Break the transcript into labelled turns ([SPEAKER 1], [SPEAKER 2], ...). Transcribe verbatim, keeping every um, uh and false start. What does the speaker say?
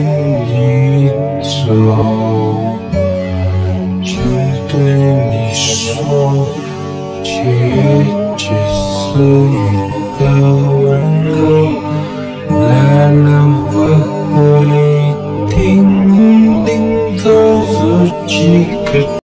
[SPEAKER 1] 你走，想对你说，七月几丝雨的温柔，来了我会听，领走自己可。